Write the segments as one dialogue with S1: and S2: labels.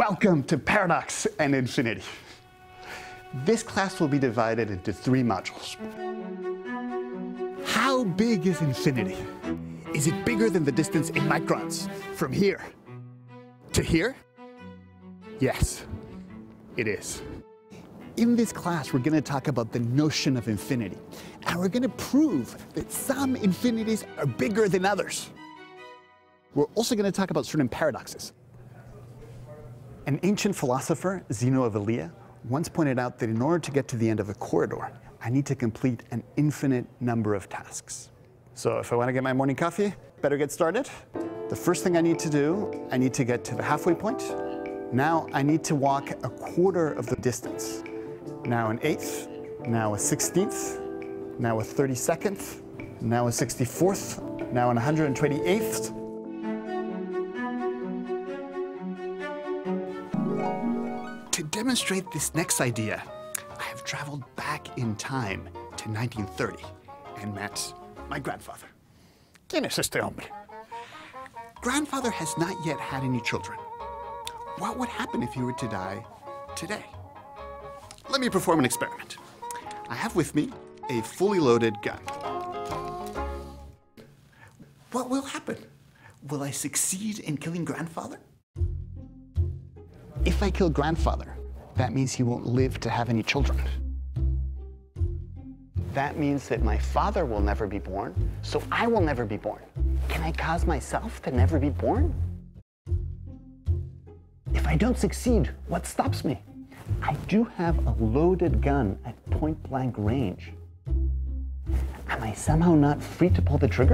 S1: Welcome to Paradox and Infinity. This class will be divided into 3 modules. How big is infinity? Is it bigger than the distance in microns from here to here? Yes, it is. In this class, we're going to talk about the notion of infinity, and we're going to prove that some infinities are bigger than others. We're also going to talk about certain paradoxes. An ancient philosopher, Zeno of Elea, once pointed out that in order to get to the end of a corridor, I need to complete an infinite number of tasks. So if I want to get my morning coffee, better get started. The first thing I need to do, I need to get to the halfway point. Now I need to walk a quarter of the distance. Now an eighth, now a 16th, now a 32nd, now a 64th, now an 128th. To demonstrate this next idea, I have traveled back in time to 1930 and met my grandfather. ¿Quién es este hombre? Grandfather has not yet had any children. What would happen if he were to die today? Let me perform an experiment. I have with me a fully loaded gun. What will happen? Will I succeed in killing grandfather? If I kill grandfather, that means he won't live to have any children. That means that my father will never be born, so I will never be born. Can I cause myself to never be born? If I don't succeed, what stops me? I do have a loaded gun at point-blank range. Am I somehow not free to pull the trigger?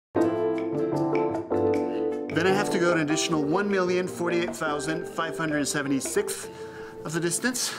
S1: Then I have to go an additional 1,048,576 of the distance.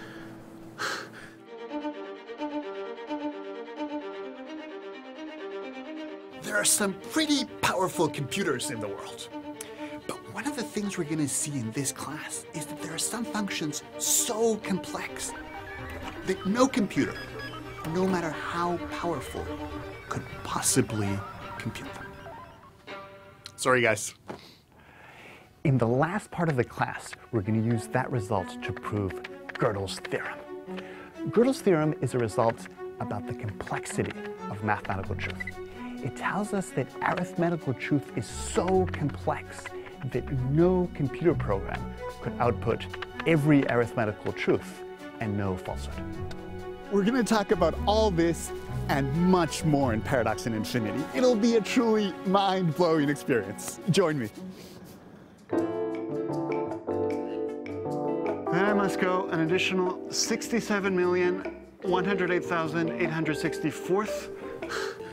S1: There are some pretty powerful computers in the world. But one of the things we're going to see in this class is that there are some functions so complex that no computer, no matter how powerful, could possibly compute them. Sorry, guys. In the last part of the class, we're going to use that result to prove Gödel's theorem. Gödel's theorem is a result about the complexity of mathematical truth. It tells us that arithmetical truth is so complex that no computer program could output every arithmetical truth and no falsehood. We're going to talk about all this and much more in Paradox and Infinity. It'll be a truly mind-blowing experience. Join me. Then I must go an additional 67,108,864th.